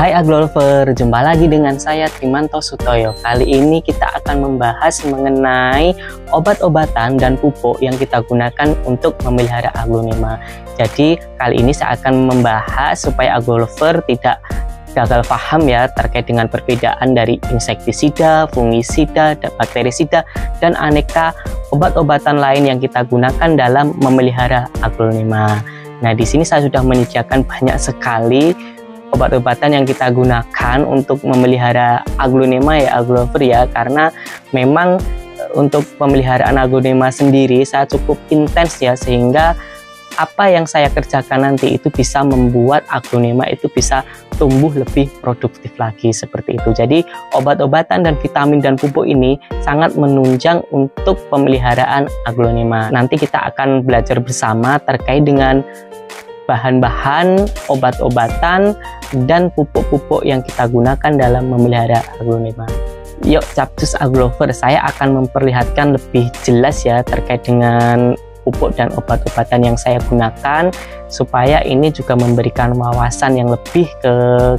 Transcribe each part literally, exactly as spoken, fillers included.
Hai Aglover, jumpa lagi dengan saya Trimanto Sutoyo. Kali ini kita akan membahas mengenai obat-obatan dan pupuk yang kita gunakan untuk memelihara aglonema. Jadi kali ini saya akan membahas supaya Aglover tidak gagal paham ya terkait dengan perbedaan dari insektisida, fungisida, bakterisida, dan aneka obat-obatan lain yang kita gunakan dalam memelihara aglonema. Nah, di sini saya sudah menyediakan banyak sekali obat-obatan yang kita gunakan untuk memelihara aglonema ya Aglover ya, karena memang untuk pemeliharaan aglonema sendiri saya cukup intens ya, sehingga apa yang saya kerjakan nanti itu bisa membuat aglonema itu bisa tumbuh lebih produktif lagi seperti itu. Jadi obat-obatan dan vitamin dan pupuk ini sangat menunjang untuk pemeliharaan aglonema. Nanti kita akan belajar bersama terkait dengan bahan-bahan, obat-obatan, dan pupuk-pupuk yang kita gunakan dalam memelihara aglonema. Yuk Capcus Aglover, saya akan memperlihatkan lebih jelas ya terkait dengan pupuk dan obat-obatan yang saya gunakan, supaya ini juga memberikan wawasan yang lebih ke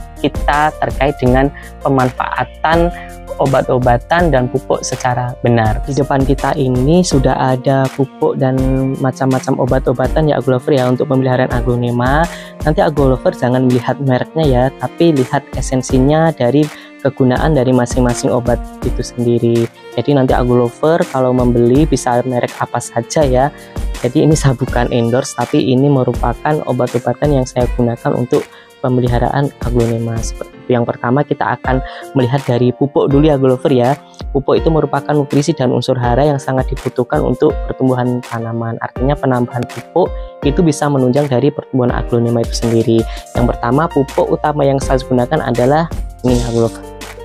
kita terkait dengan pemanfaatan obat-obatan dan pupuk secara benar. Di depan kita ini sudah ada pupuk dan macam-macam obat-obatan ya Aglover ya untuk pemeliharaan aglonema. Nanti Aglover jangan melihat mereknya ya, tapi lihat esensinya dari kegunaan dari masing-masing obat itu sendiri. Jadi nanti Aglover kalau membeli bisa merek apa saja ya. Jadi ini saya bukan endorse, tapi ini merupakan obat-obatan yang saya gunakan untuk pemeliharaan aglonema. Seperti itu. Yang pertama kita akan melihat dari pupuk dulu ya Aglover ya. Pupuk itu merupakan nutrisi dan unsur hara yang sangat dibutuhkan untuk pertumbuhan tanaman. Artinya penambahan pupuk itu bisa menunjang dari pertumbuhan aglonema itu sendiri. Yang pertama pupuk utama yang saya gunakan adalah ini Aglover.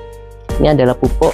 Ini adalah pupuk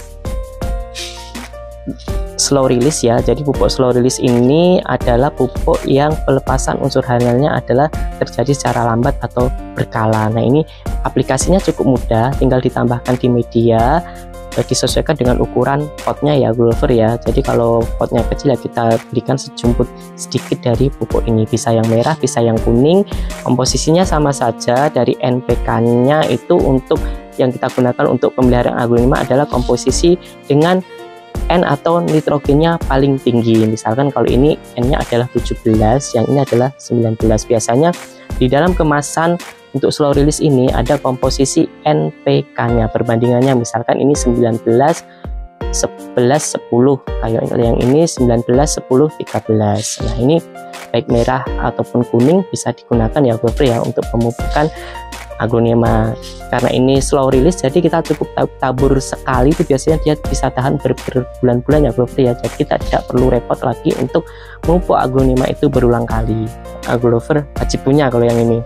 slow release ya. Jadi pupuk slow release ini adalah pupuk yang pelepasan unsur haranya adalah terjadi secara lambat atau berkala. Nah, ini aplikasinya cukup mudah, tinggal ditambahkan di media, disesuaikan dengan ukuran potnya ya Aglover ya. Jadi kalau potnya kecil ya kita berikan sejumput sedikit dari pupuk ini, bisa yang merah, bisa yang kuning. Komposisinya sama saja, dari N P K-nya itu untuk yang kita gunakan untuk pemeliharaan aglonema adalah komposisi dengan N atau nitrogennya paling tinggi. Misalkan kalau ini N-nya adalah tujuh belas, yang ini adalah sembilan belas. Biasanya di dalam kemasan untuk slow release ini ada komposisi N P K-nya, perbandingannya misalkan ini sembilan belas, sebelas, sepuluh, kayak yang ini sembilan belas, sepuluh, tiga belas. Nah, ini baik merah ataupun kuning bisa digunakan ya Aglover ya untuk pemupukan aglonema. Karena ini slow release, jadi kita cukup tabur sekali, itu biasanya dia bisa tahan berbulan-bulan ya Aglover ya. Jadi kita tidak perlu repot lagi untuk memupuk aglonema itu berulang kali. Aglover wajib punya kalau yang ini.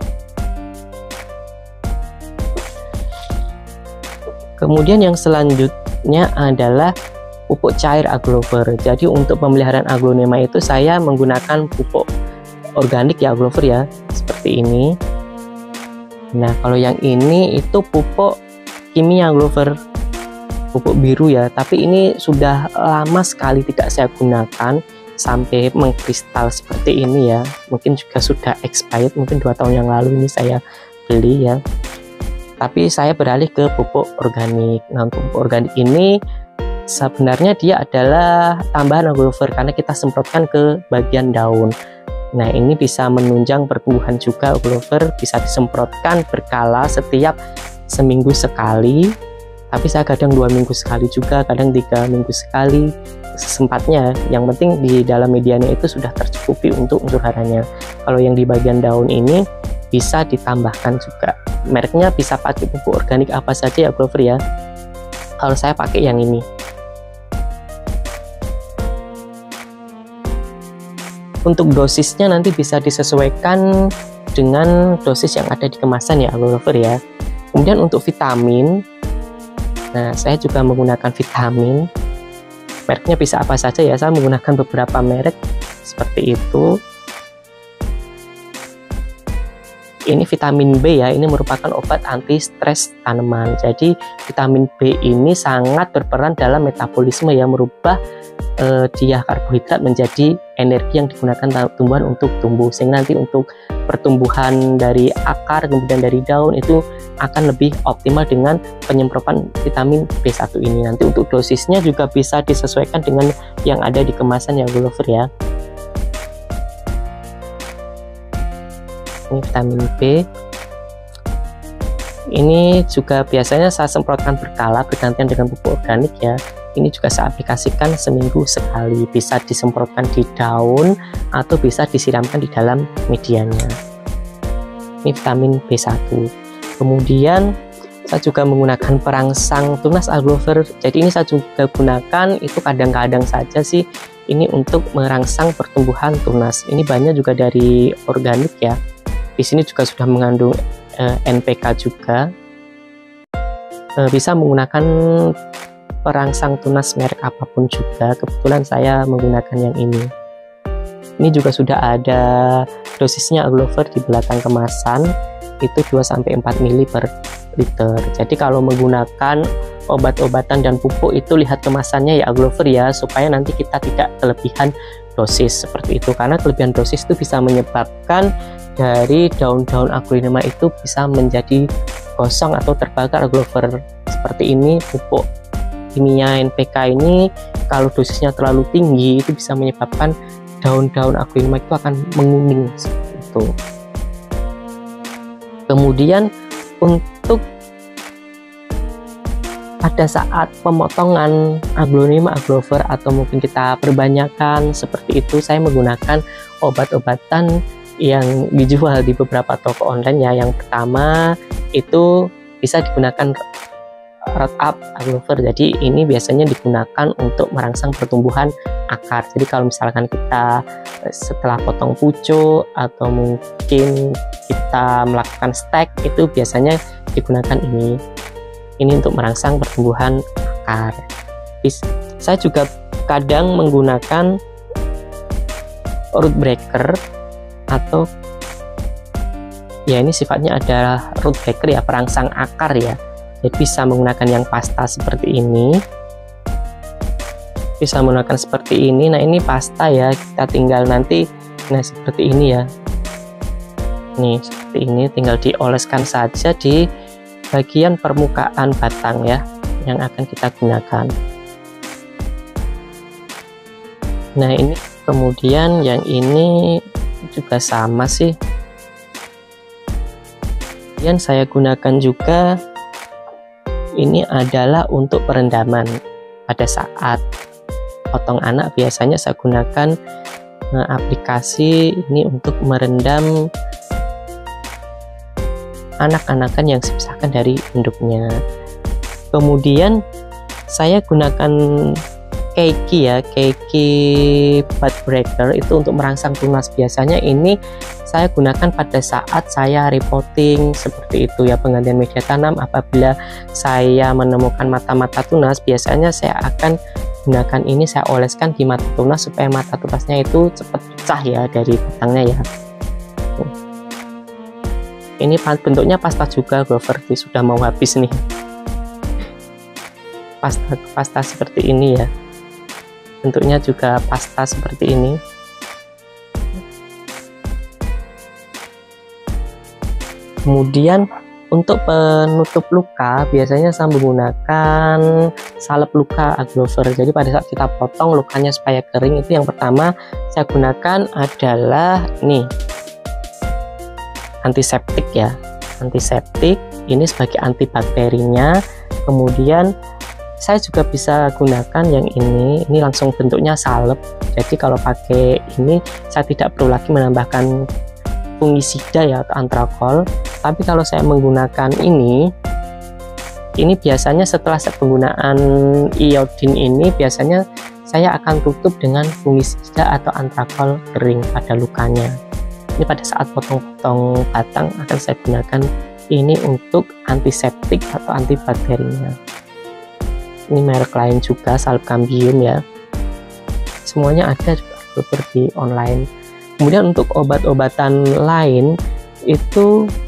Kemudian yang selanjutnya adalah pupuk cair Aglover. Jadi untuk pemeliharaan aglonema itu saya menggunakan pupuk organik ya Aglover ya, seperti ini. Nah, kalau yang ini itu pupuk kimia Aglover, pupuk biru ya, tapi ini sudah lama sekali tidak saya gunakan sampai mengkristal seperti ini ya. Mungkin juga sudah expired, mungkin dua tahun yang lalu ini saya beli ya. Tapi saya beralih ke pupuk organik. Nah, untuk pupuk organik ini sebenarnya dia adalah tambahan Aglover karena kita semprotkan ke bagian daun. Nah, ini bisa menunjang pertumbuhan juga Aglover, bisa disemprotkan berkala setiap seminggu sekali, tapi saya kadang dua minggu sekali juga, kadang tiga minggu sekali, sesempatnya. Yang penting di dalam medianya itu sudah tercukupi untuk unsur haranya. Kalau yang di bagian daun ini bisa ditambahkan juga. Mereknya bisa pakai pupuk organik apa saja ya Aglover ya. Kalau saya pakai yang ini. Untuk dosisnya nanti bisa disesuaikan dengan dosis yang ada di kemasan ya Aglover ya. Kemudian untuk vitamin, nah saya juga menggunakan vitamin. Mereknya bisa apa saja ya, saya menggunakan beberapa merek seperti itu. ini vitamin B ya, ini merupakan obat anti stres tanaman. Jadi vitamin B ini sangat berperan dalam metabolisme ya, merubah eh, dia karbohidrat menjadi energi yang digunakan tumbuhan untuk tumbuh, sehingga nanti untuk pertumbuhan dari akar kemudian dari daun itu akan lebih optimal dengan penyemprotan vitamin B satu ini. Nanti untuk dosisnya juga bisa disesuaikan dengan yang ada di kemasan ya Agrover ya. Ini vitamin B, ini juga biasanya saya semprotkan berkala bergantian dengan pupuk organik ya. Ini juga saya aplikasikan seminggu sekali, bisa disemprotkan di daun atau bisa disiramkan di dalam medianya. Ini vitamin B satu. Kemudian saya juga menggunakan perangsang tunas Agrover. Jadi ini saya juga gunakan itu kadang-kadang saja sih, ini untuk merangsang pertumbuhan tunas. Ini bahannya juga dari organik ya. Di sini juga sudah mengandung eh, N P K juga. Eh, bisa menggunakan perangsang tunas merek apapun juga. Kebetulan saya menggunakan yang ini. Ini juga sudah ada dosisnya Agrover di belakang kemasan. Itu dua sampai empat mili per liter. Jadi kalau menggunakan obat-obatan dan pupuk itu lihat kemasannya ya Agrover ya, supaya nanti kita tidak kelebihan dosis seperti itu. Karena kelebihan dosis itu bisa menyebabkan dari daun-daun aglonema itu bisa menjadi gosong atau terbakar Agrover. Seperti ini pupuk kimia N P K ini kalau dosisnya terlalu tinggi itu bisa menyebabkan daun-daun aglonema itu akan menguning seperti itu. Kemudian untuk pada saat pemotongan aglonema Agrover atau mungkin kita perbanyakkan seperti itu, saya menggunakan obat-obatan yang dijual di beberapa toko online ya. Yang pertama itu bisa digunakan root up Agrover. Jadi ini biasanya digunakan untuk merangsang pertumbuhan akar. Jadi kalau misalkan kita setelah potong pucuk atau mungkin kita melakukan stek, itu biasanya digunakan ini. Ini untuk merangsang pertumbuhan akar. Saya juga kadang menggunakan root breaker atau ya ini sifatnya adalah root breaker ya, perangsang akar ya. Jadi bisa menggunakan yang pasta seperti ini, bisa menggunakan seperti ini. Nah ini pasta ya, kita tinggal nanti nah seperti ini ya, nih seperti ini tinggal dioleskan saja di bagian permukaan batang ya yang akan kita gunakan. Nah ini kemudian yang ini juga sama sih, yang saya gunakan juga ini adalah untuk perendaman. Pada saat potong anak biasanya saya gunakan eh, aplikasi ini untuk merendam anak-anakan yang dipisahkan dari induknya. Kemudian saya gunakan keiki ya, keiki bud breaker itu untuk merangsang tunas. Biasanya ini saya gunakan pada saat saya repotting seperti itu ya, penggantian media tanam. Apabila saya menemukan mata-mata tunas, biasanya saya akan gunakan ini, saya oleskan di mata tunas supaya mata tunasnya itu cepat pecah ya dari batangnya ya. Ini bentuknya pasta juga Agrover, sudah mau habis nih. Pasta pasta seperti ini ya. Bentuknya juga pasta seperti ini. Kemudian untuk penutup luka biasanya saya menggunakan salep luka Agrover. Jadi pada saat kita potong lukanya supaya kering, itu yang pertama saya gunakan adalah nih antiseptik ya, antiseptik ini sebagai antibakterinya. Kemudian saya juga bisa gunakan yang ini, ini langsung bentuknya salep. Jadi kalau pakai ini saya tidak perlu lagi menambahkan fungisida ya atau antrakol. Tapi kalau saya menggunakan ini, ini biasanya setelah penggunaan iodin ini biasanya saya akan tutup dengan fungisida atau antrakol kering pada lukanya. Ini pada saat potong-potong batang akan saya gunakan ini untuk antiseptik atau antibakterinya. Ini merek lain juga, salep cambium ya. Semuanya ada juga seperti online. Kemudian untuk obat-obatan lain itu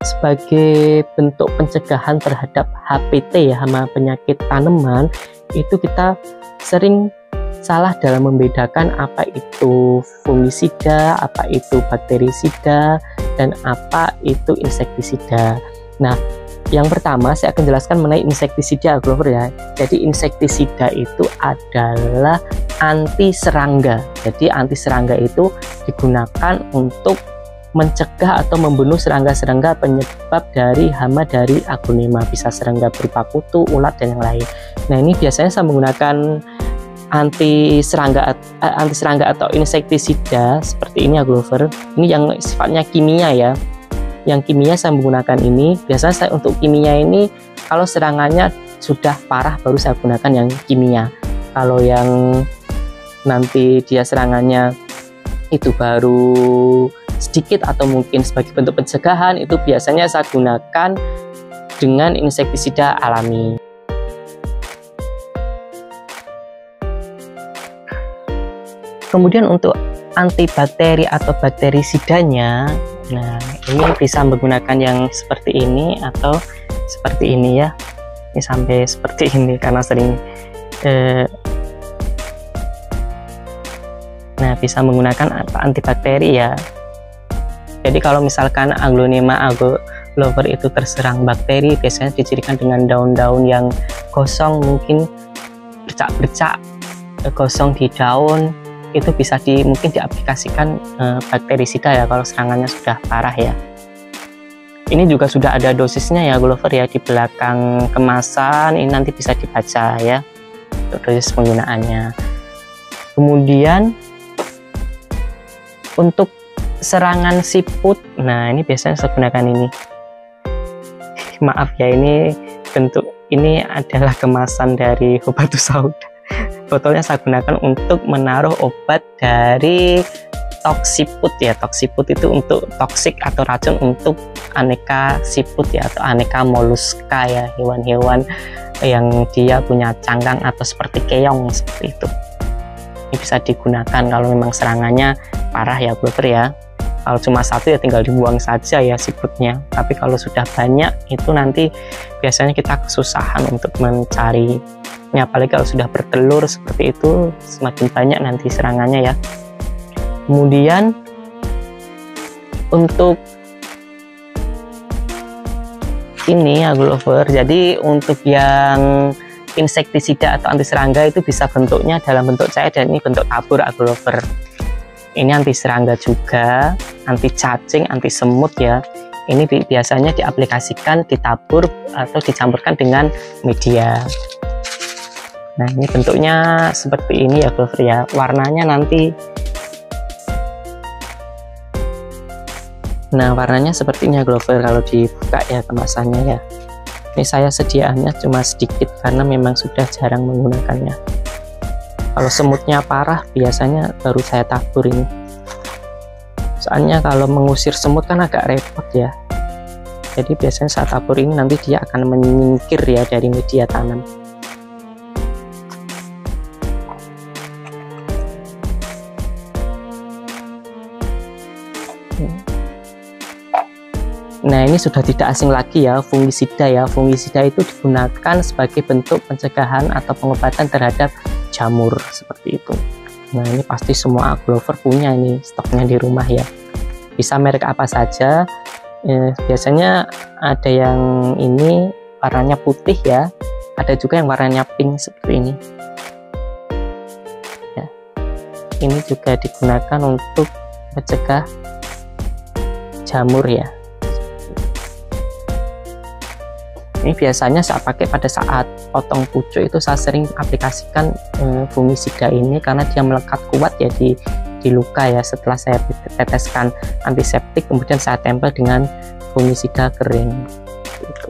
sebagai bentuk pencegahan terhadap H P T ya, hama penyakit tanaman, itu kita sering salah dalam membedakan apa itu fungisida, apa itu bakterisida, dan apa itu insektisida. Nah, yang pertama saya akan jelaskan mengenai insektisida Agrover ya. Jadi insektisida itu adalah anti serangga. Jadi anti serangga itu digunakan untuk mencegah atau membunuh serangga-serangga penyebab dari hama dari aglonema, bisa serangga berupa kutu, ulat, dan yang lain. Nah, ini biasanya saya menggunakan anti serangga anti serangga atau insektisida seperti ini Agrover. Ini yang sifatnya kimia ya. Yang kimia saya menggunakan ini. Biasanya saya untuk kimia ini kalau serangannya sudah parah baru saya gunakan yang kimia. Kalau yang nanti dia serangannya itu baru sedikit atau mungkin sebagai bentuk pencegahan, itu biasanya saya gunakan dengan insektisida alami. Kemudian untuk antibakteri atau bakterisidanya, nah ini bisa menggunakan yang seperti ini atau seperti ini ya. Ini sampai seperti ini karena sering eh, nah bisa menggunakan antibakteri ya. Jadi kalau misalkan aglonema aglover itu terserang bakteri, biasanya dicirikan dengan daun-daun yang gosong, mungkin bercak-bercak gosong di daun, itu bisa di mungkin diaplikasikan eh, bakterisida ya kalau serangannya sudah parah ya. Ini juga sudah ada dosisnya ya Agrover ya, di belakang kemasan ini nanti bisa dibaca ya untuk dosis penggunaannya. Kemudian untuk serangan siput, nah ini biasanya saya gunakan ini. Maaf ya, ini bentuk ini adalah kemasan dari Hubatus Sauda. Botolnya saya gunakan untuk menaruh obat dari toksiput ya. Toksiput itu untuk toksik atau racun untuk aneka siput ya, atau aneka moluska ya, hewan-hewan yang dia punya cangkang atau seperti keong seperti itu. Ini bisa digunakan kalau memang serangannya parah ya Agrover ya. Kalau cuma satu ya tinggal dibuang saja ya siputnya. Tapi kalau sudah banyak itu nanti biasanya kita kesusahan untuk mencari. Ya, apalagi kalau sudah bertelur seperti itu, semakin banyak nanti serangannya ya. Kemudian untuk ini Agrover, jadi untuk yang insektisida atau anti serangga itu bisa bentuknya dalam bentuk cair dan ini bentuk tabur Agrover. Ini anti serangga juga, anti cacing, anti semut ya. Ini biasanya diaplikasikan, ditabur atau dicampurkan dengan media. Nah, ini bentuknya seperti ini ya Agrover ya. Warnanya nanti, nah warnanya seperti ini Agrover kalau dibuka ya kemasannya ya. Ini saya sediaannya cuma sedikit karena memang sudah jarang menggunakannya. Kalau semutnya parah biasanya baru saya tabur ini. Soalnya kalau mengusir semut kan agak repot ya. Jadi biasanya saya tabur ini nanti dia akan menyingkir ya dari media tanam. Nah, ini sudah tidak asing lagi ya, fungisida ya. Fungisida itu digunakan sebagai bentuk pencegahan atau pengobatan terhadap jamur seperti itu. Nah, ini pasti semua Agrover punya ini stoknya di rumah ya. Bisa merek apa saja. Eh, biasanya ada yang ini warnanya putih ya. Ada juga yang warnanya pink seperti ini. Ya. Ini juga digunakan untuk mencegah jamur ya. Ini biasanya saya pakai pada saat potong pucuk itu saya sering aplikasikan eh, fungisida ini karena dia melekat kuat ya di, di luka ya. Setelah saya teteskan antiseptik kemudian saya tempel dengan fungisida kering gitu.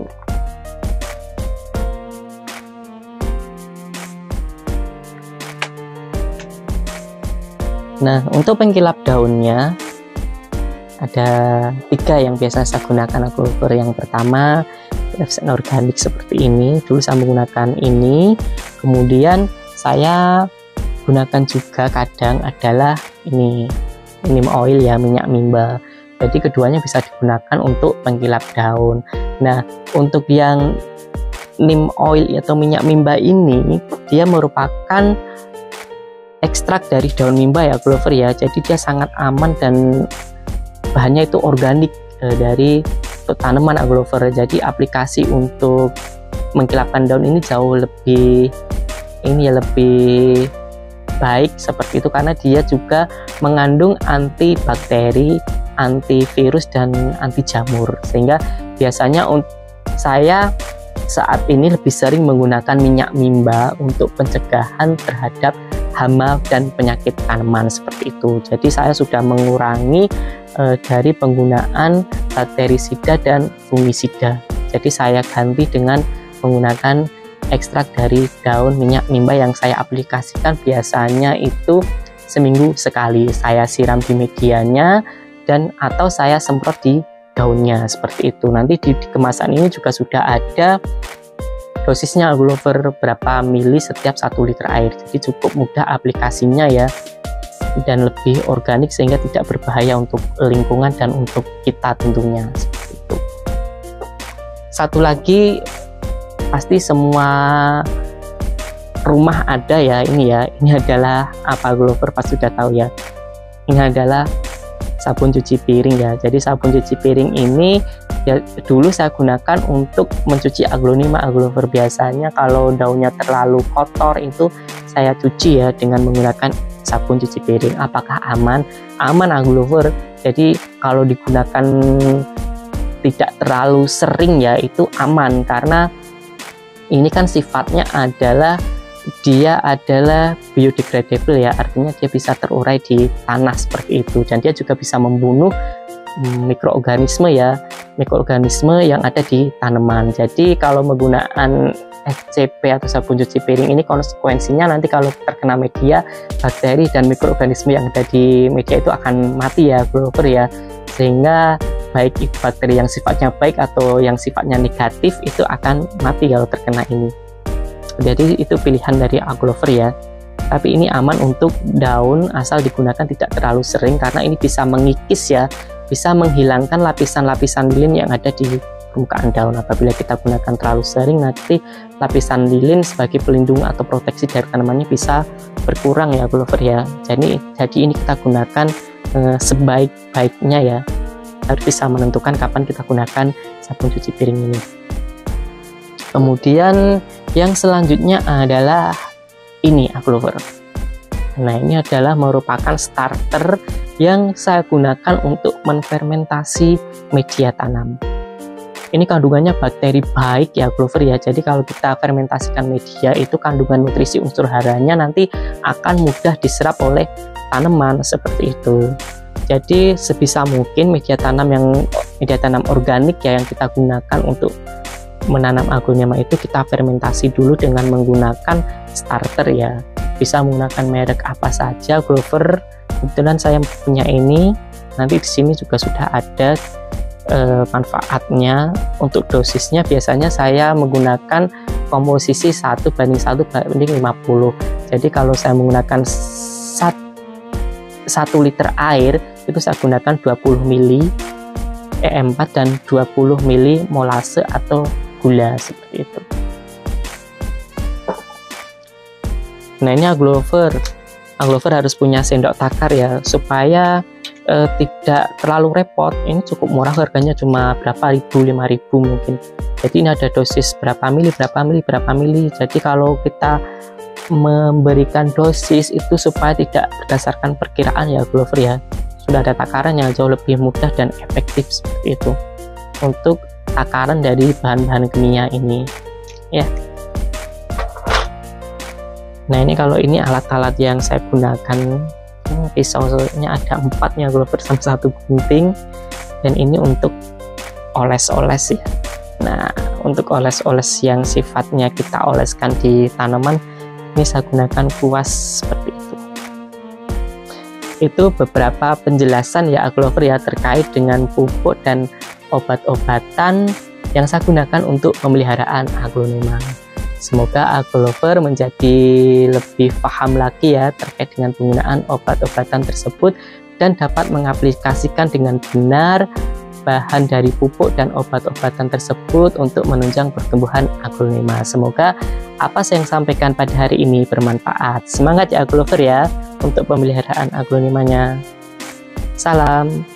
Nah, untuk pengkilap daunnya ada tiga yang biasa saya gunakan Agrover. Yang pertama Efsen organik seperti ini, dulu saya menggunakan ini. Kemudian saya gunakan juga kadang adalah ini neem oil ya, minyak mimba. Jadi keduanya bisa digunakan untuk pengkilap daun. Nah, untuk yang neem oil atau minyak mimba ini, dia merupakan ekstrak dari daun mimba ya aglover ya. Jadi dia sangat aman dan bahannya itu organik e, dari tanaman aglover. Jadi aplikasi untuk mengkilapkan daun ini jauh lebih ini ya lebih baik seperti itu, karena dia juga mengandung antibakteri, antivirus dan anti jamur. Sehingga biasanya saya saat ini lebih sering menggunakan minyak mimba untuk pencegahan terhadap hama dan penyakit tanaman seperti itu. Jadi saya sudah mengurangi e, dari penggunaan bakterisida dan fungisida. Jadi saya ganti dengan menggunakan ekstrak dari daun minyak mimba yang saya aplikasikan biasanya itu seminggu sekali. Saya siram di medianya dan atau saya semprot di daunnya seperti itu. Nanti di, di kemasan ini juga sudah ada dosisnya aglover berapa mili setiap satu liter air. Jadi cukup mudah aplikasinya ya, dan lebih organik sehingga tidak berbahaya untuk lingkungan dan untuk kita tentunya seperti itu. Satu lagi, pasti semua rumah ada ya ini ya. Ini adalah apa aglover pasti sudah tahu ya. Ini adalah sabun cuci piring ya. Jadi sabun cuci piring ini ya dulu saya gunakan untuk mencuci aglonema aglover. Biasanya kalau daunnya terlalu kotor itu saya cuci ya dengan menggunakan sabun cuci piring. Apakah aman? Aman aglover. Jadi kalau digunakan tidak terlalu sering ya itu aman, karena ini kan sifatnya adalah dia adalah biodegradable ya, artinya dia bisa terurai di tanah seperti itu, dan dia juga bisa membunuh mikroorganisme ya, mikroorganisme yang ada di tanaman. Jadi kalau menggunakan S C P atau sabun cuci piring ini, konsekuensinya nanti kalau terkena media, bakteri dan mikroorganisme yang ada di media itu akan mati ya aglover ya. Sehingga baik itu bakteri yang sifatnya baik atau yang sifatnya negatif itu akan mati kalau terkena ini. Jadi itu pilihan dari aglover ya. Tapi ini aman untuk daun asal digunakan tidak terlalu sering, karena ini bisa mengikis ya, bisa menghilangkan lapisan-lapisan lilin yang ada di permukaan daun. Apabila kita gunakan terlalu sering, nanti lapisan lilin sebagai pelindung atau proteksi dari tanamannya bisa berkurang ya aglover ya. Jadi jadi ini kita gunakan eh, sebaik-baiknya ya. Harus bisa menentukan kapan kita gunakan sabun cuci piring ini. Kemudian yang selanjutnya adalah ini aglover. Nah, ini adalah merupakan starter yang saya gunakan untuk menfermentasi media tanam. Ini kandungannya bakteri baik ya aglover ya. Jadi kalau kita fermentasikan media itu kandungan nutrisi unsur haranya nanti akan mudah diserap oleh tanaman seperti itu. Jadi sebisa mungkin media tanam yang media tanam organik ya yang kita gunakan untuk menanam aglonema itu kita fermentasi dulu dengan menggunakan starter ya. Bisa menggunakan merek apa saja aglover. Kebetulan saya punya ini. Nanti di sini juga sudah ada e, manfaatnya. Untuk dosisnya biasanya saya menggunakan komposisi satu banding satu banding lima puluh. Jadi kalau saya menggunakan satu liter air itu saya gunakan dua puluh mili E empat dan dua puluh mili molase atau gula seperti itu. Nah, ini aglover. Aglover harus punya sendok takar ya, supaya eh, tidak terlalu repot. Ini cukup murah, harganya cuma berapa ribu, lima ribu mungkin. Jadi ini ada dosis berapa mili, berapa mili, berapa mili. Jadi kalau kita memberikan dosis itu supaya tidak berdasarkan perkiraan ya aglover ya. Sudah ada takaran yang jauh lebih mudah dan efektif seperti itu untuk takaran dari bahan-bahan kimia ini ya. Nah, ini kalau ini alat-alat yang saya gunakan, pisaunya ada empatnya aglover sama satu gunting, dan ini untuk oles-oles ya. Nah, untuk oles-oles yang sifatnya kita oleskan di tanaman, ini saya gunakan kuas seperti itu. Itu beberapa penjelasan ya aglover ya terkait dengan pupuk dan obat-obatan yang saya gunakan untuk pemeliharaan aglonema. Semoga aglover menjadi lebih paham lagi ya terkait dengan penggunaan obat-obatan tersebut dan dapat mengaplikasikan dengan benar bahan dari pupuk dan obat-obatan tersebut untuk menunjang pertumbuhan aglonema. Semoga apa yang saya sampaikan pada hari ini bermanfaat. Semangat ya aglover ya untuk pemeliharaan aglonemanya. Salam.